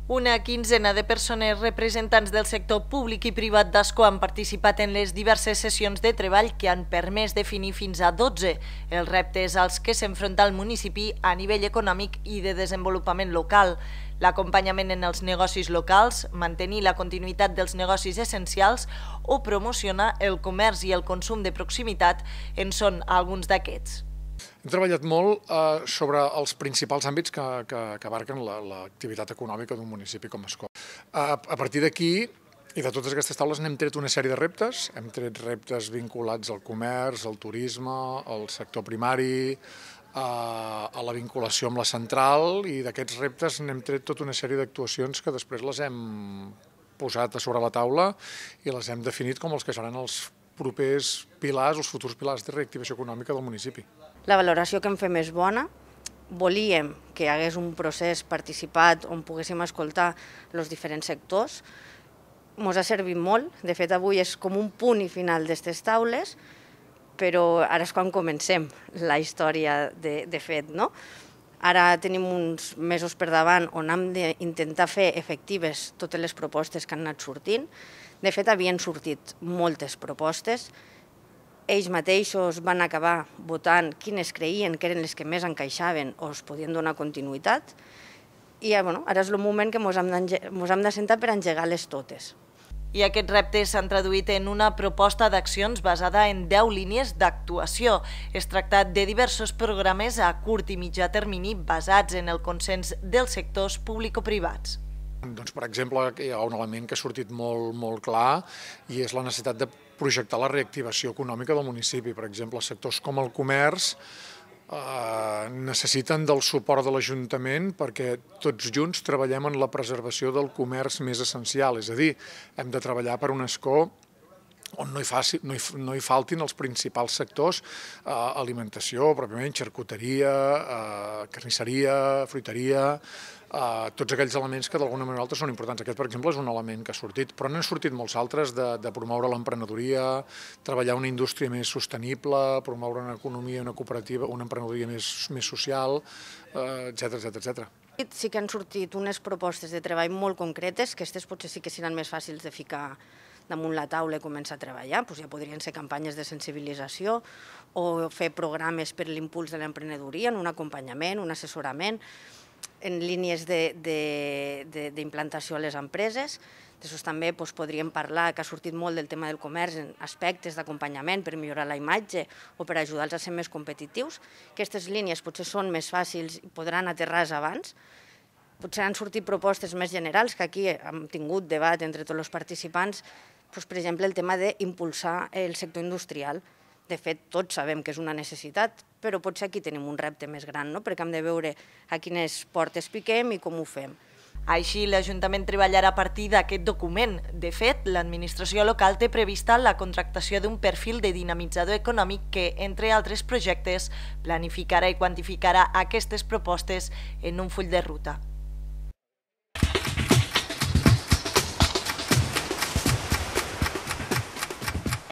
Una quinzena de persones representants del sector públic i privat d'Ascó han participat en les diverses sessions de treball que han permès definir fins a 12 els reptes als que s'enfronta el municipi a nivell econòmic i de desenvolupament local. L'acompanyament en els negocis locals, mantenir la continuïtat dels negocis essencials o promocionar el comerç i el consum de proximitat en són alguns d'aquests. Hem treballat molt sobre els principals àmbits que abarquen l'activitat econòmica d'un municipi com Ascó. A partir d'aquí i de totes aquestes taules n'hem tret una sèrie de reptes. Hem tret reptes vinculats al comerç, al turisme, al sector primari, a la vinculació amb la central, i d'aquests reptes n'hem tret tota una sèrie d'actuacions que després les hem posat a sobre la taula i les hem definit com els que seran els propers pilars, els futurs pilars de reactivació econòmica del municipi. La valoració que en fem és bona. Volíem que hi hagués un procés participat on poguéssim escoltar els diferents sectors. Ens ha servit molt. De fet, avui és com un punt i final d'aquestes taules, però ara és quan comencem la història de fet, no? Ara tenim uns mesos per davant on hem d'intentar fer efectives totes les propostes que han anat sortint. De fet, havien sortit moltes propostes. Ells mateixos van acabar votant quines creien que eren les que més encaixaven o es podien donar continuïtat. I ara és el moment que ens hem de sentar per engegar-les totes. I aquests reptes s'han traduït en una proposta d'accions basada en 10 línies d'actuació. Es tracta de diversos programes a curt i mitjà termini basats en el consens dels sectors público-privats. Doncs, per exemple, hi ha un element que ha sortit molt clar i és la necessitat de projectar la reactivació econòmica del municipi. Per exemple, sectors com el comerç necessiten del suport de l'Ajuntament perquè tots junts treballem en la preservació del comerç més essencial. És a dir, hem de treballar per un Ascó on no hi faltin els principals sectors, alimentació, pròpiament, xarcuteria, carnisseria, fruiteria, tots aquells elements que d'alguna manera o altra són importants. Aquest, per exemple, és un element que ha sortit, però n'han sortit molts altres, de promoure l'emprenedoria, treballar una indústria més sostenible, promoure una economia, una cooperativa, una emprenedoria més social, etc. Sí que han sortit unes propostes de treball molt concretes, que aquestes potser sí que seran més fàcils de ficar damunt la taula i començar a treballar. Ja podrien ser campanyes de sensibilització o fer programes per l'impuls de l'emprenedoria, en un acompanyament, un assessorament, en línies d'implantació a les empreses. D'això també podríem parlar, que ha sortit molt del tema del comerç, en aspectes d'acompanyament per millorar la imatge o per ajudar-los a ser més competitius. Aquestes línies potser són més fàcils i podran aterrar abans. Potser han sortit propostes més generals, que aquí hem tingut debat entre tots els participants, per exemple, el tema d'impulsar el sector industrial. De fet, tots sabem que és una necessitat, però potser aquí tenim un repte més gran, perquè hem de veure a quines portes piquem i com ho fem. Així, l'Ajuntament treballarà a partir d'aquest document. De fet, l'administració local té prevista la contractació d'un perfil de dinamitzador econòmic que, entre altres projectes, planificarà i quantificarà aquestes propostes en un full de ruta.